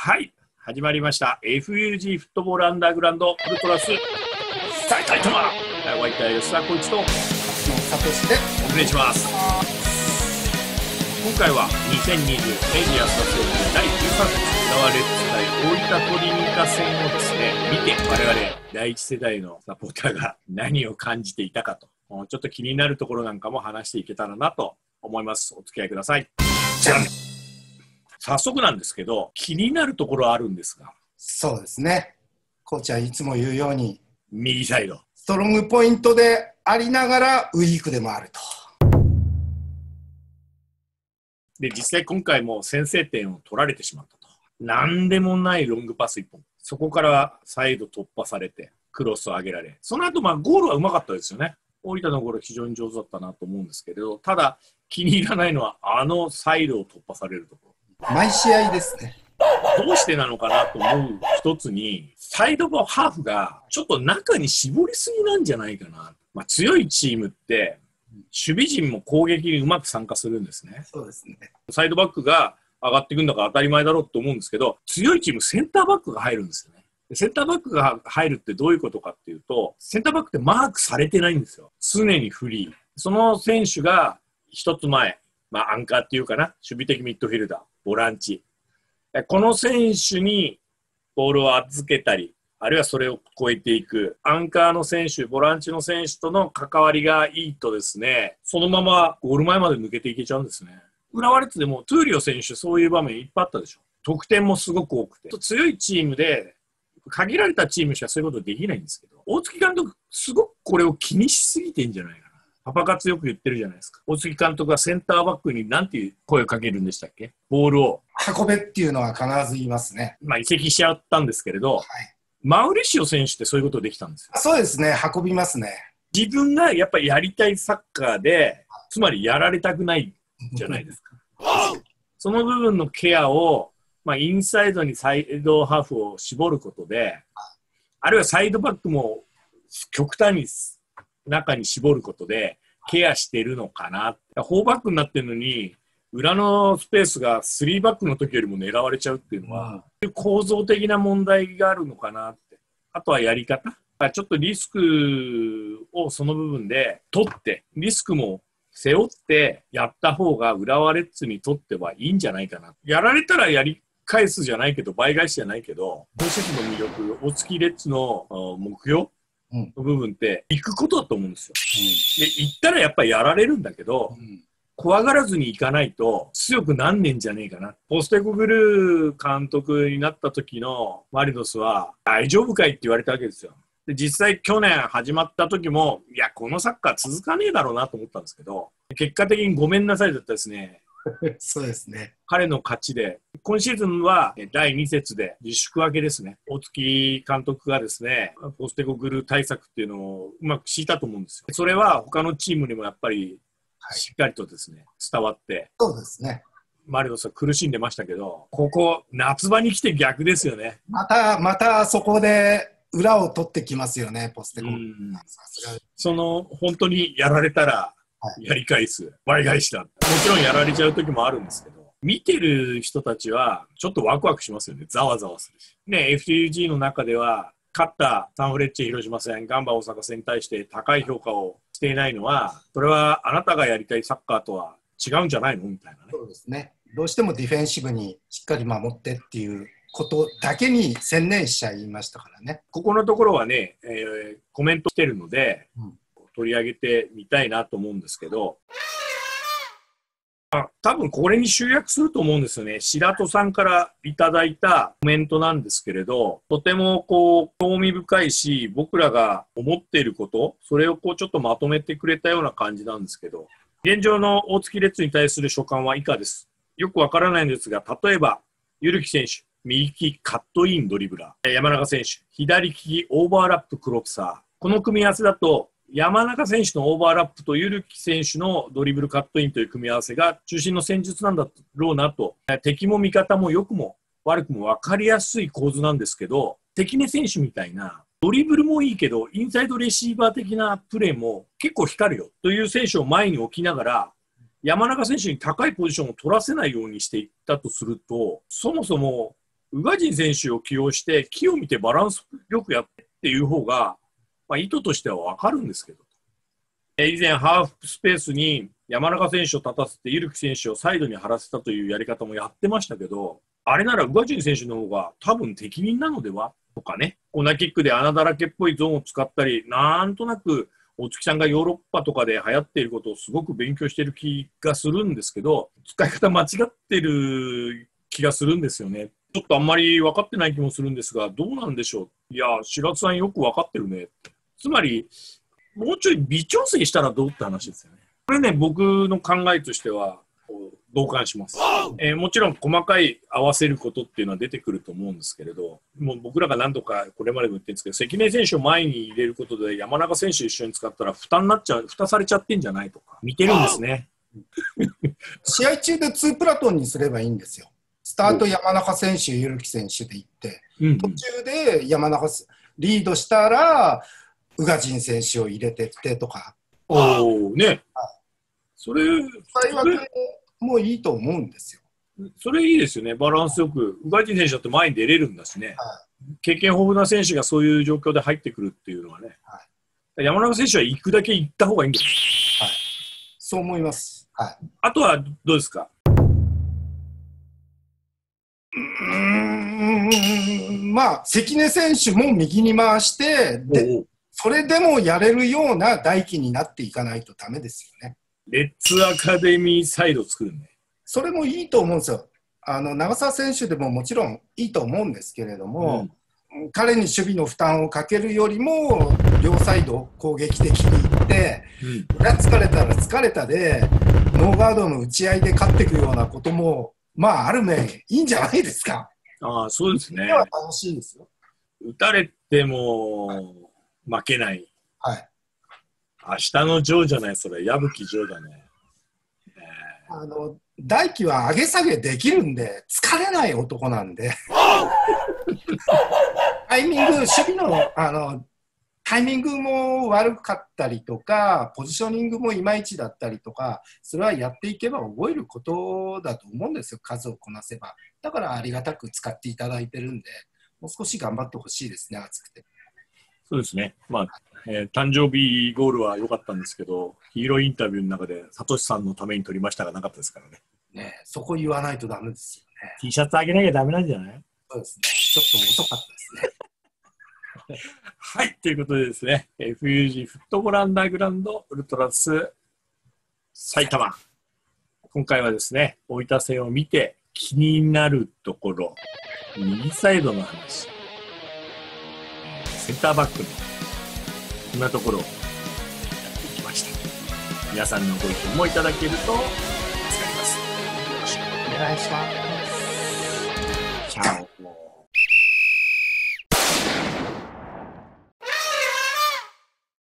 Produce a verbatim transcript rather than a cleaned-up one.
はい、始まりました エフユージー フットボールアンダーグラウンドウルトラス埼玉お相手は吉田浩一とサトシでお願いします。今回はにせんにじゅうメディアスタジオのだいじゅうさん節浦和レッズ対大分トリニカ戦をですね見て、我々第一世代のサポーターが何を感じていたかと、ちょっと気になるところなんかも話していけたらなと思います。お付き合いください。じゃん。早速なんですけど、気になるところあるんですが。 そうですね。コーチはいつも言うように、 右サイド。 ストロングポイントでありながらウィークでもあると。 で、実際今回も先制点を取られてしまったと。なんでもないロングパスいっぽん。そこからサイド突破されて、クロスを上げられ。その後、まあゴールはうまかったですよね。大分のゴール非常に上手だったなと思うんですけれど、ただ気に入らないのはあのサイドを突破されるところ。 毎試合ですね。 どうしてなのかなと思う一つに、サイドバハーフがちょっと中に絞りすぎなんじゃないかな。まあ、強いチームって守備陣も攻撃にうまく参加するんですね。 そうですね。 サイドバックが上がっていくんだから当たり前だろうと思うんですけど、強いチームセンターバックが入るんですよね。センターバックが入るってどういうことかっていうと、センターバックってマークされてないんですよ。常にフリー。その選手が一つ前、まあアンカーっていうかな、守備的ミッドフィルダー、ボランチ。この選手にボールを預けたり、あるいはそれを超えていく。アンカーの選手、ボランチの選手との関わりがいいとですね、そのままゴール前まで抜けていけちゃうんですね。浦和レッズでもトゥーリオ選手、そういう場面いっぱいあったでしょ。得点もすごく多くて。強いチームで、限られたチームしかそういうことできないんですけど、大月監督、すごくこれを気にしすぎてんじゃないかな。パパ活よく言ってるじゃないですか。大月監督はセンターバックに何ていう声をかけるんでしたっけ？ボールを運べっていうのは必ず言いますね。 まあ移籍しちゃったんですけれど、 はい、 マウリシオ選手ってそういうことできたんですよ。 そうですね、運びますね。 自分がやっぱりやりたいサッカーで、つまりやられたくないじゃないですか。その部分のケアを、まあ、インサイドにサイドハーフを絞ることで、あるいはサイドバックも極端に中に絞ることでケアしてるのかな。フォーバックになってるのに、裏のスペースがスリーバックの時よりも狙われちゃうっていうのは、うん、構造的な問題があるのかなって。あとはやり方。ちょっとリスクをその部分で取って、リスクも背負ってやった方が浦和レッズにとってはいいんじゃないかな。やられたらやり返すじゃないけど、倍返しじゃないけど、今シーズンの魅力、大月レッズの目標の部分って行くことだと思うんですよ。うん、で、行ったらやっぱりやられるんだけど、うん、怖がらずに行かないと強くなんねんじゃねえかな。ポステコグルー監督になった時のマリノスは大丈夫かいって言われたわけですよ。で、実際去年始まった時も、いや、このサッカー続かねえだろうなと思ったんですけど、結果的にごめんなさいだったですね。 そうですね。 彼の勝ちで、今シーズンはだいに節で自粛明けですね。大月監督がですね、ポステコグルー対策っていうのをうまく敷いたと思うんですよ。それは他のチームにもやっぱりしっかりとですね、伝わって、 そうですね。 マリノスは苦しんでましたけど、ここ夏場に来て逆ですよね。 また、またそこで裏を取ってきますよね、ポステコ。 その本当にやられたらやり返す、倍返しだ。もちろんやられちゃう時もあるんですけど、見てる人たちはちょっとワクワクしますよね。ざわざわするし。ね、エフユージー の中では勝ったサンフレッチェ広島戦、ガンバ大阪戦に対して高い評価をしていないのは、それはあなたがやりたいサッカーとは違うんじゃないのみたいなね。 そうですね。どうしてもディフェンシブにしっかり守ってっていうことだけに専念しちゃいましたからね。 ここのところはね、えー、コメントしてるので、うん、取り上げてみたいなと思うんですけど、あ、多分これに集約すると思うんですよね。白戸さんからいただいたコメントなんですけれど、とてもこう興味深いし、僕らが思っていること、それをこうちょっとまとめてくれたような感じなんですけど、現状の大月レッズに対する所感は以下です。よくわからないんですが、例えば、ゆるき選手、右利きカットインドリブラー、山中選手、左利きオーバーラップクロスサー。この組み合わせだと、山中選手のオーバーラップとゆるき選手のドリブルカットインという組み合わせが中心の戦術なんだろうなと、敵も味方も良くも悪くも分かりやすい構図なんですけど、関根選手みたいなドリブルもいいけど、インサイドレシーバー的なプレーも結構光るよという選手を前に置きながら、山中選手に高いポジションを取らせないようにしていったとすると、そもそも宇賀神選手を起用して、木を見てバランスよくやってっていう方が、まあ、意図としては分かるんですけど。以前、ハーフスペースに山中選手を立たせて、ゆるき選手をサイドに張らせたというやり方もやってましたけど、あれなら宇賀神選手の方が多分適任なのではとかね、コーナーキックで穴だらけっぽいゾーンを使ったり、なんとなく大月さんがヨーロッパとかで流行っていることをすごく勉強している気がするんですけど、使い方間違ってる気がするんですよね。ちょっとあんまり分かってない気もするんですが、どうなんでしょう。いや、白津さんよく分かってるね。つまり、もうちょい微調整したらどうって話ですよね。これね、僕の考えとしては同感します、えー、もちろん細かい合わせることっていうのは出てくると思うんですけれど、もう僕らが何度かこれまでも言ってるんですけど、関根選手を前に入れることで山中選手一緒に使ったら負担になっちゃう、負担されちゃってんじゃないとか見てるんですね。 試合中でツープラトンにすればいいんですよ。スタート山中選手、ゆるき選手で行って、うんうん、途中で山中リードしたら宇賀神選手を入れてってとか。 おおね、はい、それ最悪もういいと思うんですよ。 それいいですよね、バランスよく。宇賀神選手だって前に出れるんだしね、はい、経験豊富な選手がそういう状況で入ってくるっていうのはね、はい、山中選手は行くだけ行った方がいいんですよ。 はい、そう思います。はい、 あとはどうですか。 うーん、まあ関根選手も右に回してで、それでもやれるような代金になっていかないとダメですよね。 レッツアカデミーサイド作るね。 それもいいと思うんですよ。あの長澤選手でももちろんいいと思うんですけれども、うん、彼に守備の負担をかけるよりも両サイド攻撃的にいって、うん、裏疲れたら疲れたでノーガードの打ち合いで勝っていくようなこともまあある面いいんじゃないですか。 ああ、そうですね。 楽しいですよ。 打たれても負けない。 はい。 明日のジョーじゃない、それ矢吹ジョーだね。 えー、あの大輝は上げ下げできるんで疲れない男なんでタイミング守備のあのタイミングも悪かったりとかポジショニングもいまいちだったりとか、それはやっていけば覚えることだと思うんですよ、数をこなせば。だからありがたく使っていただいてるんで、もう少し頑張ってほしいですね、熱くて。 そうですね、まあえー、誕生日ゴールは良かったんですけど、ヒーローインタビューの中でサトシさんのために撮りましたがなかったですからね。 ね、そこ言わないとダメですよね。 T シャツあげなきゃダメなんじゃない？ そうですね、ちょっと遅かったですね。 はい、ということでですね、エフユージー フットボールアンダーグラウンドウルトラス埼玉。今回はですね、大分戦を見て気になるところ、右サイドの話、センターバックのこんなところをやっていきました。皆さんのご意見もいただけると助かります。よろしくお願いします。チャオ。